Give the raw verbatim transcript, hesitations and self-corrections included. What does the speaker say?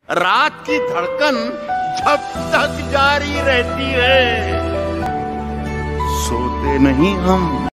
रात की धड़कन जब तक जारी रहती है, सोते नहीं हम।